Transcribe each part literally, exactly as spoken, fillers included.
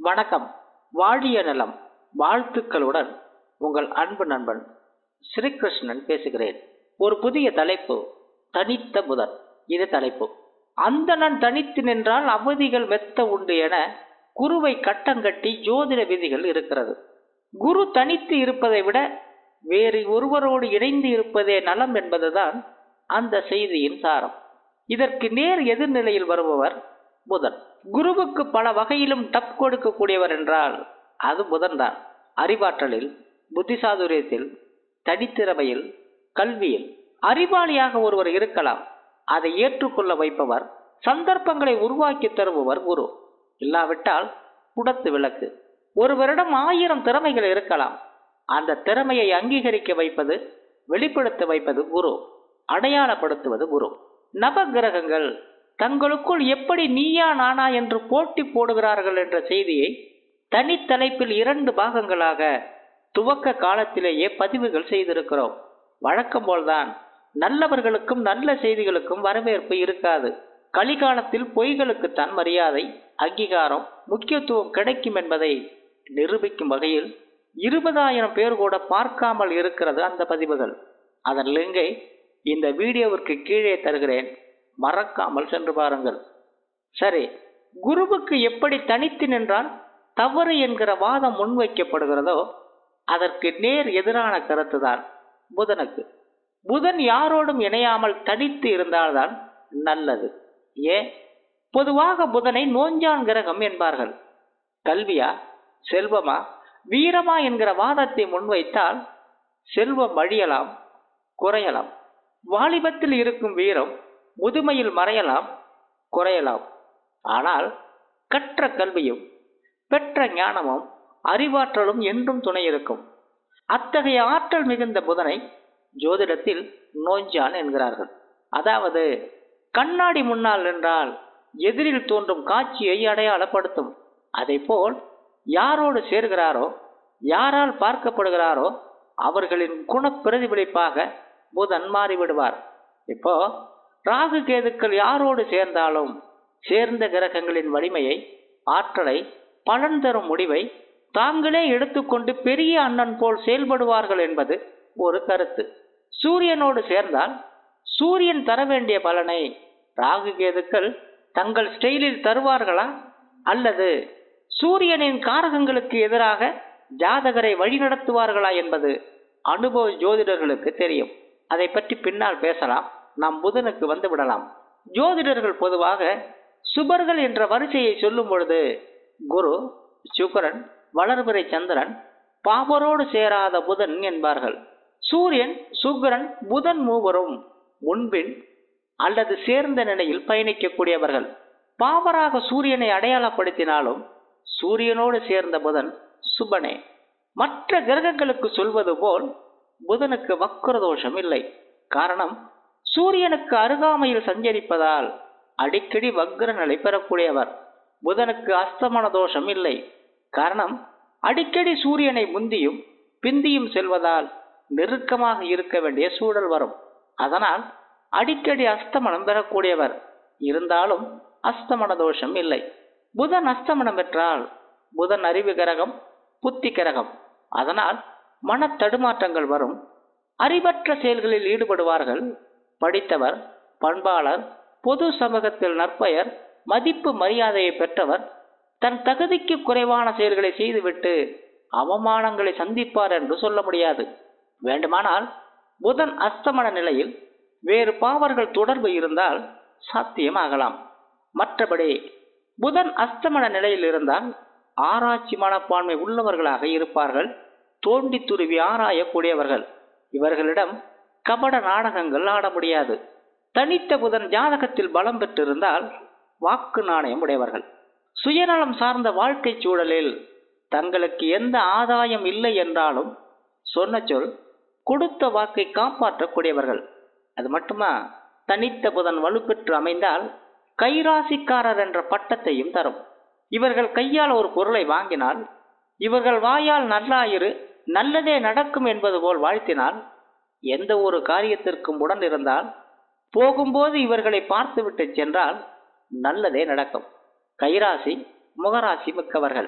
வணக்கம். வாழிய நலம் வாழ்த்துக்களுடன் உங்கள் அன்பு நண்பன் ஸ்ரீகிருஷ்ணன் பேசுகிறேன். ஒரு புதிய தலைப்பு, தனித்த புதன். இது தலைப்பு. அந்தணன் தனித்து நின்றால் அவதிகள் வெத்த உண்டு என குருவை கட்டங்கட்டி ஜோதிட விதிகள் இருக்கிறது. குரு தனித்து இருப்பதை விட வேறு ஒருவரோடு இணைந்து இருப்பதே நலம் என்பதுதான் அந்த செய்தியின் சாரம். இதற்கு நேர் எதிர்நிலையில் வருபவர் புதன். குருவுக்கு பல வகையிலும் டப் கொடுக்கக்கூடியவர் என்றால் அது புதன் தான். அறிவாற்றலில், புத்திசாதுரியத்தில், தனித்திறமையில், கல்வியில் அறிவாளியாக ஒருவர் இருக்கலாம். அதை ஏற்றுக்கொள்ள வைப்பவர், சந்தர்ப்பங்களை உருவாக்கி தருபவர் குரு. இல்லாவிட்டால் குடத்து விளக்கு. ஒருவரிடம் ஆயிரம் திறமைகள் இருக்கலாம். அந்த திறமையை அங்கீகரிக்க வைப்பது, வெளிப்படுத்த வைப்பது குரு, அடையாளப்படுத்துவது குரு. நவகிரகங்கள் தங்களுக்குள் எப்படி நீயா நானா என்று போட்டி போடுகிறார்கள் என்ற செய்தியை தனித்தலைப்பில் இரண்டு பாகங்களாக துவக்க காலத்திலேயே பதிவுகள் செய்திருக்கிறோம். வழக்கம் போல்தான் நல்லவர்களுக்கும் நல்ல செய்திகளுக்கும் வரவேற்பு இருக்காது. கலிகாலத்தில் பொய்களுக்குத்தான் மரியாதை, அங்கீகாரம், முக்கியத்துவம் கிடைக்கும் என்பதை நிரூபிக்கும் வகையில் இருபதாயிரம் பேர் கூட பார்க்காமல் இருக்கிறது அந்த பதிவுகள். அதன் லிங்கை இந்த வீடியோவிற்கு கீழே தருகிறேன், மறக்காமல் சென்று பாருங்கள். சரி, குருவுக்கு எப்படி தனித்து நின்றால் தவறு என்கிற வாதம் முன்வைக்கப்படுகிறதோ அதற்கு நேர் எதிரான கருத்துதான் புதனுக்கு. புதன் யாரோடும் இணையாமல் தனித்து இருந்தால்தான் நல்லது. ஏன்? பொதுவாக புதனை நோஞ்சான் கிரகம் என்பார்கள். கல்வியா, செல்வமா, வீரமா என்கிற வாதத்தை முன்வைத்தால் செல்வம் அழியலாம், குறையலாம். வாலிபத்தில் இருக்கும் வீரம் முதுமையில் மறையலாம், குறையலாம். ஆனால் கற்ற கல்வியும் பெற்ற ஞானமும் அறிவாற்றலும் என்றும் துணை இருக்கும். அத்தகைய ஆற்றல் மிகுந்த புதனை ஜோதிடத்தில் நோஞ்சான் என்கிறார்கள். அதாவது கண்ணாடி முன்னால் நின்றால் எதிரில் தோன்றும் காட்சியை அடையாளப்படுத்தும். அதை போல் யாரோடு சேர்கிறாரோ, யாரால் பார்க்கப்படுகிறாரோ அவர்களின் குண பிரதிபலிப்பாக புதன் மாறிவிடுவார். இப்போ ராகு கேதுக்கள் யாரோடு சேர்ந்தாலும் சேர்ந்த கிரகங்களின் வலிமையை, ஆற்றலை, பலன் தரும் முடிவை தாங்களே எடுத்துக்கொண்டு பெரிய அண்ணன் போல் செயல்படுவார்கள் என்பது ஒரு கருத்து. சூரியனோடு சேர்ந்தால் சூரியன் தர வேண்டிய பலனை ராகு கேதுக்கள் தங்கள் ஸ்டைலில் தருவார்களா, அல்லது சூரியனின் காரகங்களுக்கு எதிராக ஜாதகரை வழிநடத்துவார்களா என்பது அனுபவ ஜோதிடர்களுக்கு தெரியும். அதை பற்றி பின்னால் பேசலாம். நாம் புதனுக்கு வந்து விடலாம். ஜோதிடர்கள் பொதுவாக சுபர்கள் என்ற வரிசையை சொல்லும் பொழுது குரு, சுக்கிரன், வளர்பிறை சந்திரன், பாவரோடு சேராத புதன் என்பார்கள். சூரியன், சுக்கிரன், புதன் மூவரும் முன்பின் அல்லது சேர்ந்த நிலையில் பயணிக்கக்கூடியவர்கள். பாவராக சூரியனை அடையாளப்படுத்தினாலும் சூரியனோடு சேர்ந்த புதன் சுபனே. மற்ற கிரகங்களுக்கு சொல்வது போல் புதனுக்கு வக்ர தோஷம் இல்லை. காரணம், சூரியனுக்கு அருகாமையில் சஞ்சரிப்பதால் அடிக்கடி வக்ர நிலை பெறக்கூடியவர். புதனுக்கு அஸ்தமன தோஷம் இல்லை. காரணம், அடிக்கடி சூரியனை முந்தியும் பிந்தியும் செல்வதால் நெருக்கமாக இருக்க வேண்டிய சூழல் வரும். அதனால் அடிக்கடி அஸ்தமனம் பெறக்கூடியவர். இருந்தாலும் அஸ்தமன தோஷம் இல்லை. புதன் அஸ்தமனம் பெற்றால் புதன் அறிவு கிரகம், புத்தி கிரகம். அதனால் மன தடுமாற்றங்கள் வரும். அறிவற்ற செயல்களில் ஈடுபடுவார்கள். படித்தவர், பண்பாளர், பொது சமூகத்தில் நற்பெயர், மதிப்பு, மரியாதையை பெற்றவர் தன் தகுதிக்கு குறைவான செயல்களை செய்துவிட்டு அவமானங்களை சந்திப்பார் என்று சொல்ல முடியாது. வேண்டுமானால் புதன் அஸ்தமன நிலையில் வேறு பாவர்கள் தொடர்பு இருந்தால் சாத்தியமாகலாம். மற்றபடி புதன் அஸ்தமன நிலையில் இருந்தால் ஆராய்ச்சி மனப்பான்மை உள்ளவர்களாக இருப்பார்கள். தோண்டி துருவி ஆராயக்கூடியவர்கள். இவர்களிடம் கபட நாடகங்கள் ஆட முடியாது. தனித்த புதன் ஜாதகத்தில் பலம் பெற்றிருந்தால் வாக்கு நாணயம் உடையவர்கள். சுயநலம் சார்ந்த வாழ்க்கை சூழலில் தங்களுக்கு எந்த ஆதாயம் இல்லை என்றாலும் சொன்ன சொல், கொடுத்த வாக்கை காப்பாற்றக்கூடியவர்கள். அது மட்டுமா, தனித்த புதன் வலுப்பெற்று அமைந்தால் கைராசிக்காரர் என்ற பட்டத்தையும் தரும். இவர்கள் கையால் ஒரு பொருளை வாங்கினால், இவர்கள் வாயால் நல்லாயிரு, நல்லதே நடக்கும் என்பது போல் வாழ்த்தினால், எந்த ஒரு காரியத்திற்கும் உடன் இருந்தால், போகும்போது இவர்களை பார்த்துவிட்டு சென்றால் நல்லதே நடக்கும். கைராசி, முகராசி மிக்கவர்கள்.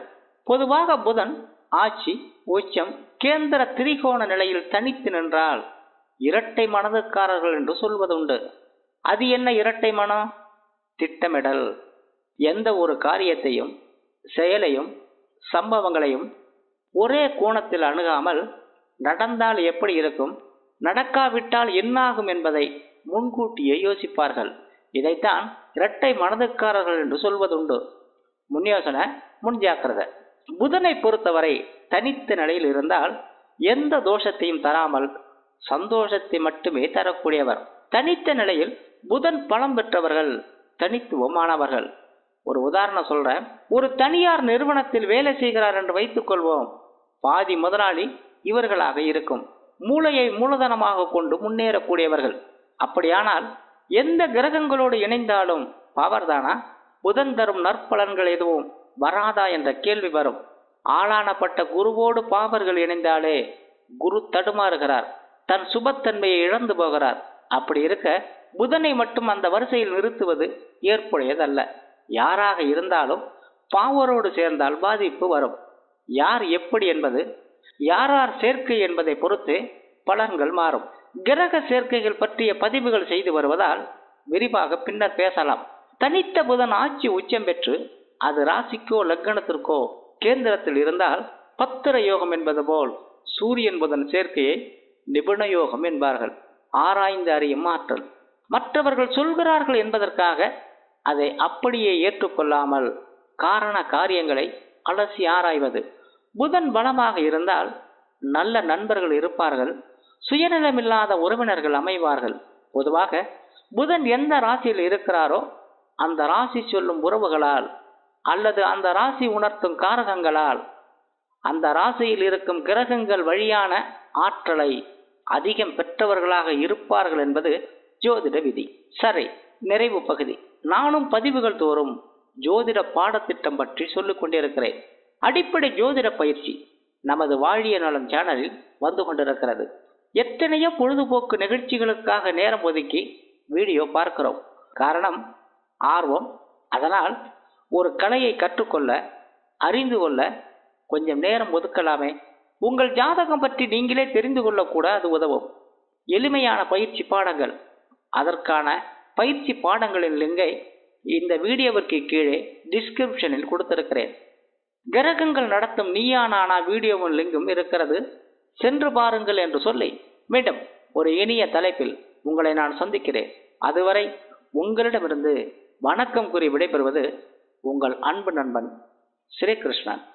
பொதுவாக புதன் ஆட்சி, உச்சம், கேந்திர திரிகோண நிலையில் தனித்து நின்றால் இரட்டை மனதுக்காரர்கள் என்று சொல்வதுண்டு. அது என்ன இரட்டை மனம்? திட்டமிடல். எந்த ஒரு காரியத்தையும், செயலையும், சம்பவங்களையும் ஒரே கோணத்தில் அணுகாமல் நடந்தால் எப்படி இருக்கும், நடக்காவிட்டால் என்னாகும் என்பதை முன்கூட்டியே யோசிப்பார்கள். இதைத்தான் இரட்டை மனதுக்காரர்கள் என்று சொல்வதுண்டு. முன் யோசனை, முன் ஜாக்கிரதை. புதனை பொறுத்தவரை தனித்த நிலையில் இருந்தால் எந்த தோஷத்தையும் தராமல் சந்தோஷத்தை மட்டுமே தரக்கூடியவர். தனித்த நிலையில் புதன் பலம் பெற்றவர்கள் தனித்துவமானவர்கள். ஒரு உதாரணம் சொல்றேன். ஒரு தனியார் நிறுவனத்தில் வேலை செய்கிறார் என்று வைத்துக் கொள்வோம். பாதி முதலாளி இவர்களாக இருக்கும். மூளையை மூலதனமாக கொண்டு முன்னேறக்கூடியவர்கள். அப்படியானால் எந்த கிரகங்களோடு இணைந்தாலும் பவர் தானா? புதன் தரும் நற்பலன்கள் எதுவும் வராதா என்ற கேள்வி வரும். ஆளானப்பட்ட குருவோடு பாவர்கள் இணைந்தாலே குரு தடுமாறுகிறார், தன் சுபத்தன்மையை இழந்து போகிறார். அப்படி இருக்க புதனை மட்டும் அந்த வரிசையில் நிறுத்துவது ஏற்புடையதல்ல. யாராக இருந்தாலும் பாவரோடு சேர்ந்தால் பாதிப்பு வரும். யார் எப்படி என்பது, யாரார் சேர்க்கை என்பதை பொறுத்து பலன்கள் மாறும். கிரக சேர்க்கைகள் பற்றிய பதிவுகள் செய்து வருவதால் விரிவாக பின்னர் பேசலாம். தனித்த புதன் ஆட்சி உச்சம் பெற்று அது ராசிக்கோ லக்னத்திற்கோ கேந்திரத்தில் இருந்தால் பத்திர யோகம் என்பது போல் சூரியன் புதன் சேர்க்கையை நிபுண யோகம் என்பார்கள். ஆராய்ந்து அறியும் ஆற்றல். மற்றவர்கள் சொல்கிறார்கள் என்பதற்காக அதை அப்படியே ஏற்றுக்கொள்ளாமல் காரண காரியங்களை அலசி ஆராய்வது. புதன் பலமாக இருந்தால் நல்ல நண்பர்கள் இருப்பார்கள், சுயநலமில்லாத உறவினர்கள் அமைவார்கள். பொதுவாக புதன் எந்த ராசியில் இருக்கிறாரோ அந்த ராசி சொல்லும் உறவுகளால் அல்லது அந்த ராசி உணர்த்தும் காரகங்களால் அந்த ராசியில் இருக்கும் கிரகங்கள் வழியான ஆற்றலை அதிகம் பெற்றவர்களாக இருப்பார்கள் என்பது ஜோதிட விதி. சரி, நிறைவு பகுதி. நானும் பதிவுகள் தோறும் ஜோதிட பாடத்திட்டம் பற்றி சொல்லிக் கொண்டிருக்கிறேன். அடிப்படை ஜோதிட பயிற்சி நமது வாழிய நலம் சேனலில் வந்து கொண்டிருக்கிறது. எத்தனையோ பொழுதுபோக்கு நிகழ்ச்சிகளுக்காக நேரம் ஒதுக்கி வீடியோ பார்க்கிறோம். காரணம் ஆர்வம். அதனால் ஒரு கலையை கற்றுக்கொள்ள, அறிந்து கொள்ள கொஞ்சம் நேரம் ஒதுக்கலாமே. உங்கள் ஜாதகம் பற்றி நீங்களே தெரிந்து கொள்ளக்கூட அது உதவும். எளிமையான பயிற்சி பாடங்கள். அதற்கான பயிற்சி பாடங்களின் லிங்கை இந்த வீடியோவிற்கு கீழே டிஸ்கிரிப்ஷனில் கொடுத்திருக்கிறேன். கிரகங்கள் நடத்தும் நீயா நானா வீடியோவின் லிங்கும் இருக்கிறது, சென்று பாருங்கள் என்று சொல்லி மீண்டும் ஒரு இனிய தலைப்பில் உங்களை நான் சந்திக்கிறேன். அதுவரை உங்களிடமிருந்து வணக்கம் கூறி விடைபெறுவது உங்கள் அன்பு நண்பன் ஸ்ரீகிருஷ்ணன்.